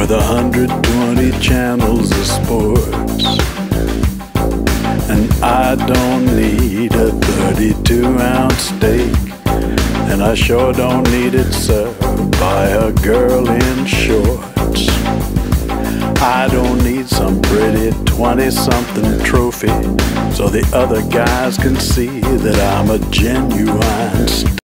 with 120 channels of sports. And I don't need a 32-ounce steak, and I sure don't need it served by a girl in shorts. I don't need some pretty 20-something trophy so the other guys can see that I'm a genuine star.